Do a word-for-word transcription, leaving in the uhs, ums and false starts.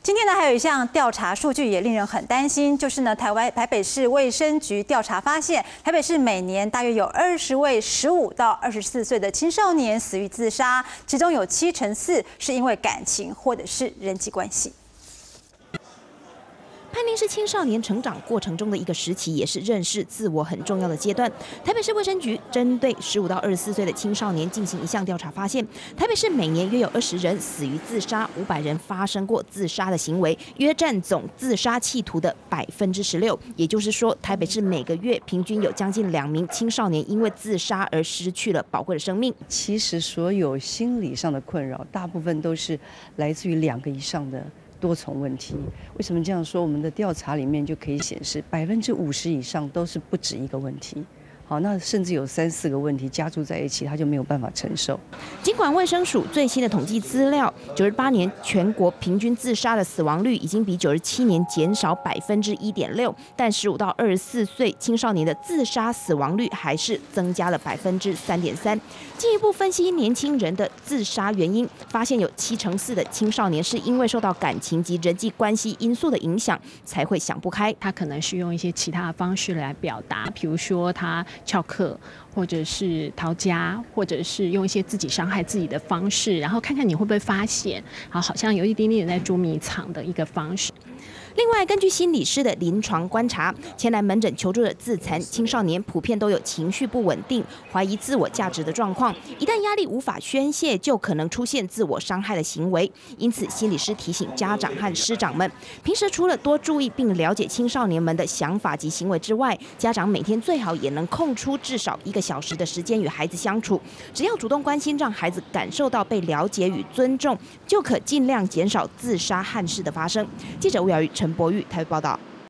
今天呢，还有一项调查数据也令人很担心，就是呢，台湾台北市卫生局调查发现，台北市每年大约有二十位十五到二十四岁的青少年死于自杀，其中有七成四是因为感情或者是人际关系。 叛逆是青少年成长过程中的一个时期，也是认识自我很重要的阶段。台北市卫生局针对十五到二十四岁的青少年进行一项调查，发现台北市每年约有二十人死于自杀，五百人发生过自杀的行为，约占总自杀企图的百分之十六。也就是说，台北市每个月平均有将近两名青少年因为自杀而失去了宝贵的生命。 其实所有心理上的困扰，大部分都是来自于两个以上的 多重问题，为什么这样说？我们的调查里面就可以显示，百分之五十以上都是不止一个问题。 好，那甚至有三四个问题加注在一起，他就没有办法承受。 尽管卫生署最新的统计资料，九十八年全国平均自杀的死亡率已经比九十七年减少百分之一点六，但十五到二十四岁青少年的自杀死亡率还是增加了百分之三点三。进一步分析年轻人的自杀原因，发现有七成四的青少年是因为受到感情及人际关系因素的影响，才会想不开。 他可能是用一些其他的方式来表达，比如说他 翘课，或者是逃家，或者是用一些自己伤害自己的方式，然后看看你会不会发现，然后好像有一点点在捉迷藏的一个方式。 另外，根据心理师的临床观察，前来门诊求助的自残青少年普遍都有情绪不稳定、怀疑自我价值的状况。一旦压力无法宣泄，就可能出现自我伤害的行为。因此，心理师提醒家长和师长们，平时除了多注意并了解青少年们的想法及行为之外，家长每天最好也能空出至少一个小时的时间与孩子相处。只要主动关心，让孩子感受到被了解与尊重，就可尽量减少自杀憾事的发生。记者吴瑶玉、陈柏宇台北报道。